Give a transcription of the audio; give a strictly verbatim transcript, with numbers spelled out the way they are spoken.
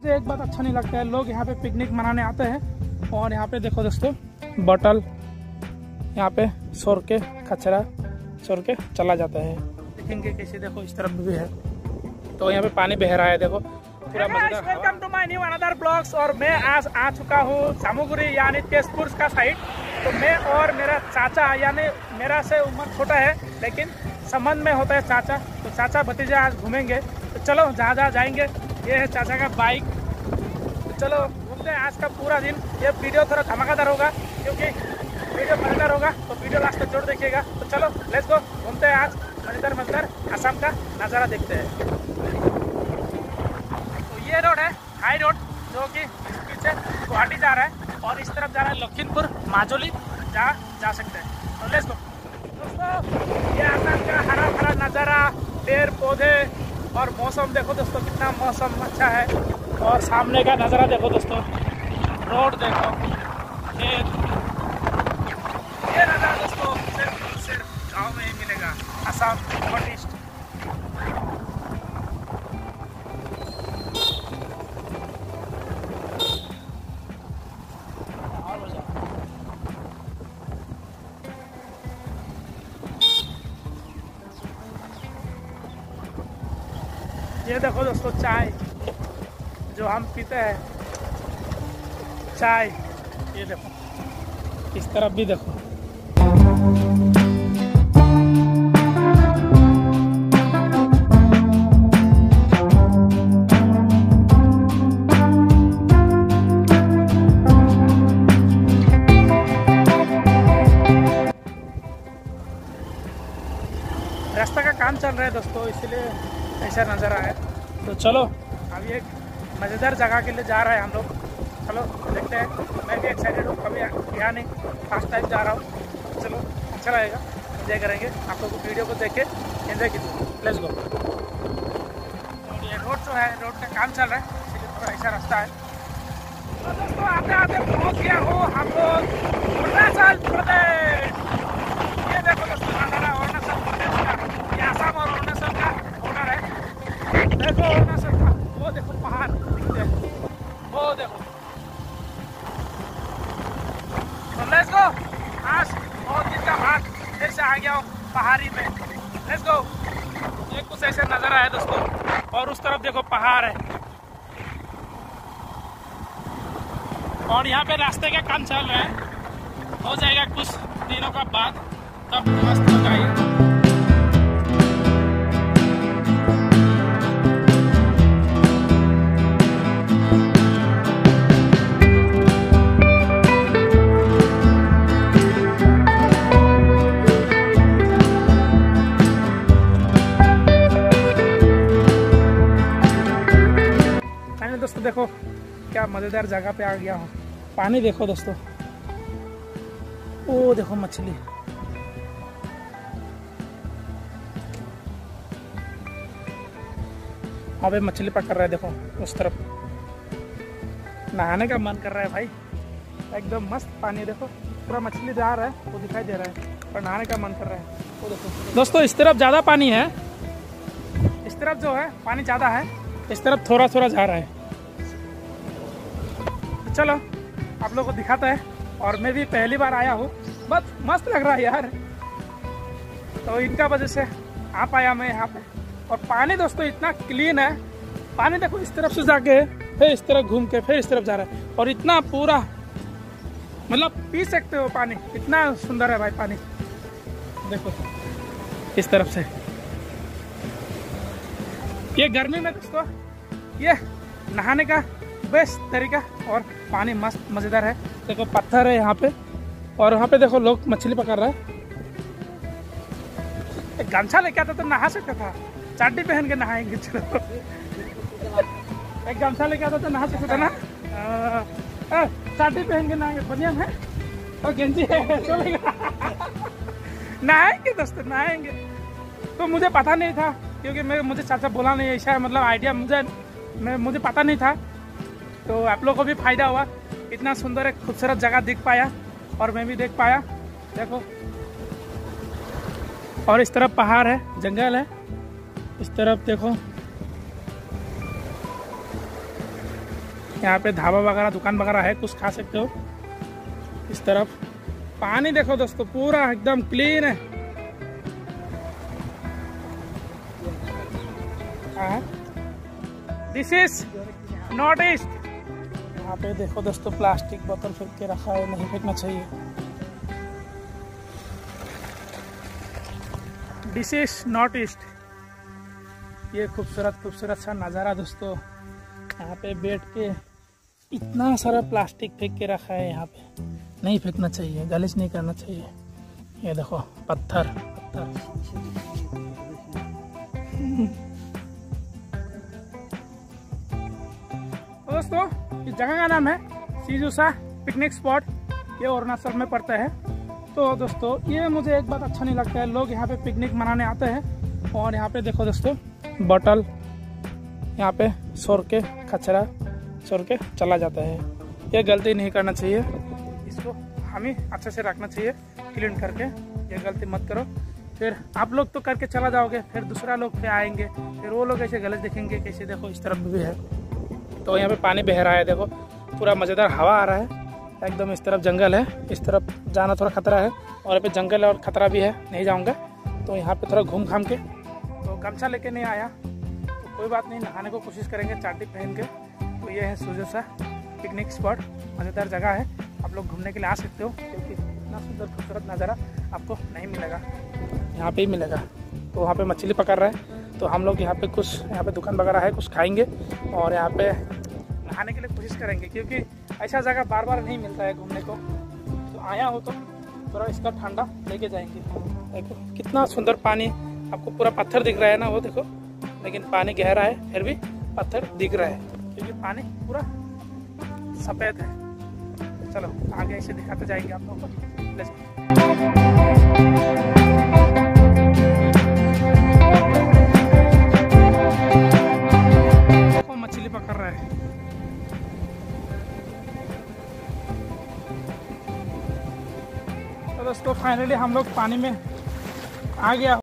एक बात अच्छा नहीं लगता है, लोग यहाँ पे पिकनिक मनाने आते हैं और यहाँ पे देखो दोस्तों बोतल यहाँ पे सोर के कचरा सोर के चला जाता है। देखेंगे कैसे, देखो इस तरफ भी है तो यहाँ पे पानी बह रहा है, देखो पूरा मजेदार। Welcome to my new another blogs. और मैं आज आ चुका हूँ जामुगुरी यानी तेजपुर का साइड। तो मैं और मेरा चाचा, यानी मेरा से उम्र छोटा है लेकिन संबंध में होता है चाचा, तो चाचा भतीजा आज घूमेंगे। तो चलो जहाँ जहाँ जाएंगे, ये है चाचा का बाइक। तो चलो घूमते हैं आज का पूरा दिन। ये वीडियो थोड़ा धमाकेदार होगा क्योंकि वीडियो मजेदार होगा, तो वीडियो लास्ट तक जरूर देखिएगा। तो चलो लेट्स गो, घूमते हैं आज मजेदार मजेदार असम का नज़ारा देखते हैं। तो ये रोड है हाई रोड जो कि पीछे गुवाहाटी जा रहा है और इस तरफ जा रहा है लखीमपुर माजुली, जहाँ जा सकते हैं। तो लेट्स गो दोस्तों, ये असम का हरा भरा नज़ारा, पेड़ पौधे और मौसम देखो दोस्तों, कितना मौसम अच्छा है। और सामने का नज़ारा देखो दोस्तों, रोड देखो, खेत, ये नज़ारा दोस्तों सिर्फ सिर्फ गाँव में ही मिलेगा। Assam north east. ये देखो दोस्तों चाय जो हम पीते हैं, चाय, ये देखो इस तरफ भी देखो। रास्ता का काम चल रहा है दोस्तों, इसलिए ऐसा नज़ारा है। तो चलो अभी एक मज़ेदार जगह के लिए जा रहा है हम लोग, चलो देखते हैं। मैं भी एक्साइटेड हूँ, कभी यहाँ नहीं, फर्स्ट टाइम जा रहा हूँ। चलो अच्छा रहेगा, एंजॉय करेंगे। आप लोग वीडियो को देख के एंजॉय कीजिए। Let's go. ये रोड जो है, रोड का काम चल रहा है इसलिए थोड़ा ऐसा रास्ता है। तो दोस्तों आते आते पहुँच गया हूँ हम लोग अरुणाचल प्रदेश। ये देखो दोस्तों नज़ारा अरुणाचल प्रदेश का, ये असम और अरुणाचल का बॉर्डर है। देखो अरुणाचल का, वो देखो पहाड़ दिखते हैं, वो देखो। तो लेट्स गो, आज बहुत दिन का बाद फिर से आ गया हूँ पहाड़ी में। Let's go. ये कुछ ऐसे नज़ारा है दोस्तों, और उस तरफ देखो पहाड़ है और यहाँ पे रास्ते का काम चल रहा है, हो जाएगा कुछ दिनों का बाद, तब मस्त हो जाएगा। दोस्तों देखो क्या मजेदार जगह पे आ गया हूँ। पानी देखो दोस्तों, ओ देखो मछली, वहाँ पे मछली पकड़ रहा है। देखो उस तरफ, नहाने का मन कर रहा है भाई, एकदम मस्त पानी। देखो पूरा मछली जा रहा है, वो दिखाई दे रहा है, पर नहाने का मन कर रहा है। वो देखो दोस्तों, इस तरफ ज़्यादा पानी है, इस तरफ जो है पानी ज़्यादा है, इस तरफ थोड़ा थोड़ा जा रहा है। चलो आप लोगों को दिखाता है। और मैं भी पहली बार आया हूँ, बस मस्त लग रहा है यार, तो इनका वजह से आ पाया मैं यहाँ पे। और पानी दोस्तों इतना क्लीन है, पानी देखो इस तरफ से जाके फिर इस तरफ घूम के फिर इस तरफ जा रहा है, और इतना पूरा मतलब पी सकते हो पानी, इतना सुंदर है भाई पानी। देखो इस तरफ से, ये गर्मी में दोस्तों ये नहाने का बेस्ट तरीका, और पानी मस्त मज़ेदार है। देखो पत्थर है यहाँ पे, और वहाँ पे देखो लोग मछली पकड़ रहा है। एक गमछा लेके आता तो नहा सकता था, चाटी पहन के नहाएंगे। चलो एक गमछा लेके आता तो नहा सकता था ना, चाटी पहन के नहाएंगे, बनियान है और गेंजी है, चलेगा। नहाएंगे दोस्तों नहाएंगे। तो मुझे पता नहीं था, क्योंकि मैं मुझे चाचा बोला नहीं, ऐसा मतलब आइडिया मुझे मैं मुझे पता नहीं था। तो आप लोगों को भी फायदा हुआ, इतना सुंदर एक खूबसूरत जगह दिख पाया और मैं भी देख पाया। देखो और इस तरफ पहाड़ है, जंगल है, इस तरफ देखो यहाँ पे ढाबा वगैरह दुकान वगैरह है, कुछ खा सकते हो। इस तरफ पानी देखो दोस्तों, पूरा एकदम क्लीन है। This is north east. यहाँ पे देखो दोस्तों, प्लास्टिक बोतल फेंक के रखा है, नहीं फेंकना चाहिए। This is north east. ये खूबसूरत खूबसूरत सा नज़ारा दोस्तों। यहाँ पे बैठ के इतना सारा प्लास्टिक फेंक के रखा है, यहाँ पे नहीं फेंकना चाहिए, गलीज नहीं करना चाहिए। ये देखो पत्थर पत्थर। तो दोस्तों इस जगह का नाम है सिजुसा पिकनिक स्पॉट। ये अरुणाचल में पड़ता है। तो दोस्तों ये मुझे एक बात अच्छा नहीं लगता है, लोग यहाँ पे पिकनिक मनाने आते हैं और यहाँ पे देखो दोस्तों बोतल यहाँ पे छोड़ के, कचरा छोड़ के चला जाता है। ये गलती नहीं करना चाहिए, इसको हमें अच्छे से रखना चाहिए क्लीन करके। ये गलती मत करो, फिर आप लोग तो करके चला जाओगे, फिर दूसरा लोग फिर आएंगे, फिर वो लोग ऐसे गलत देखेंगे। कैसे देखो इस तरफ भी है, तो यहाँ पे पानी बह रहा है, देखो पूरा मज़ेदार हवा आ रहा है एकदम। इस तरफ जंगल है, इस तरफ जाना थोड़ा खतरा है, और यहाँ पे जंगल और खतरा भी है, नहीं जाऊँगा। तो यहाँ पे थोड़ा घूम घाम के, तो गमछा लेके नहीं आया तो कोई बात नहीं, नहाने को कोशिश करेंगे चाटी पहन के। तो ये है सिजुसा पिकनिक स्पॉट, मज़ेदार जगह है, आप लोग घूमने के लिए आ सकते हो, क्योंकि इतना सुंदर खूबसूरत नज़ारा आपको नहीं मिलेगा, यहाँ पे ही मिलेगा। तो वहाँ पे मछली पकड़ रहा है, तो हम लोग यहाँ पे कुछ यहाँ पे दुकान वगैरह है, कुछ खाएंगे और यहाँ पे नहाने के लिए कोशिश करेंगे, क्योंकि ऐसा जगह बार बार नहीं मिलता है घूमने को। तो आया हो तो थोड़ा इसका ठंडा लेके जाएंगे। देखो कितना सुंदर पानी, आपको पूरा पत्थर दिख रहा है ना, वो देखो, लेकिन पानी गहरा है फिर भी पत्थर दिख रहा है, क्योंकि पानी पूरा सफ़ेद है। चलो आगे ऐसे दिखाते जाएंगे आप लोगों को। लेट्स देखो मछली पकड़ रहा है। तो दोस्तों फाइनली हम लोग पानी में आ गया।